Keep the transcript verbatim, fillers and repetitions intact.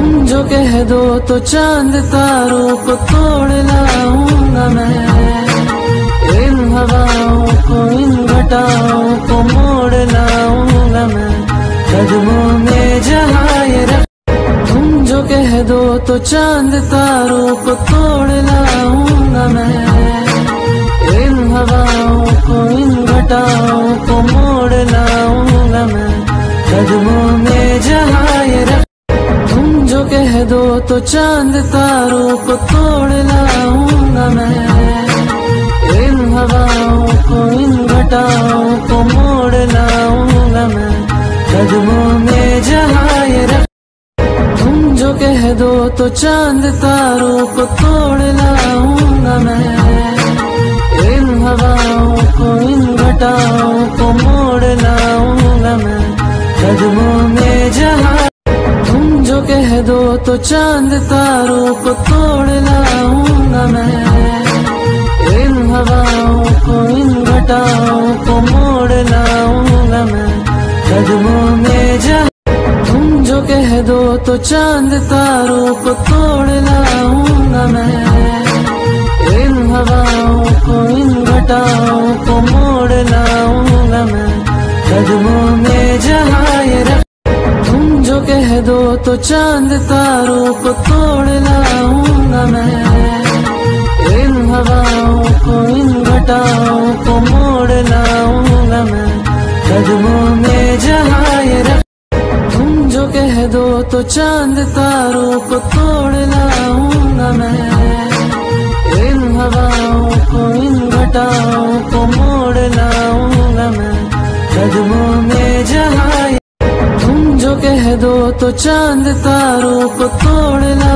तुम जो कह दो तो चांद तारों को तोड़ लाऊंगा मैं। इन हवाओं को इन घटाओं को मोड़ लाऊंगा मैं। कदमों में जहाँ ये रख तुम जो कह दो तो चांद तारों को तोड़ लाऊंगा मैं। इन हवाओं को इन घटाओं को मोड़ लाऊंगा मैं। कदमों में जहाँ ये रख तुम जो कह दो तो चांद तारों को तोड़ लाऊंगा मैं। इन हवाओं को इन घटाओं को मोड़ लाऊंगा मैं। कदमों में जहाँ ये रख तुम जो कह दो तो चांद तारों को तोड़ लाऊंगा मैं। इन हवाओं को इन घटाओं को मोड़ लाऊंगा मैं। कदमों में जहाँ तुम जो कह दो तो चांद तारों को तोड़ लाऊंगा मैं। इन हवाओं को इन घटाओं को मोड़ लाऊंगा मैं। कदमों में जहाँ तुम जो कह दो तो चांद तारों को तोड़ लाऊंगा मैं। इन हवाओं को इन घटाओं को मोड़ लाऊंगा मैं। कदमों में जहाँ ये रख तुम जो कह दो तो चांद तारों को तोड़ लाऊंगा मैं। इन हवाओं को इन घटाओं को मोड़ लाऊंगा मैं। कदमों में जहाँ ये रख तुम जो कह दो तो चांद तारों को तोड़ लाऊंगा मैं। इन हवाओं को इन घटाओं को मोड़ लाऊंगा मैं। कदमों में जहाँ तुम जो कह दो तो चांद तारों को तोड़ ला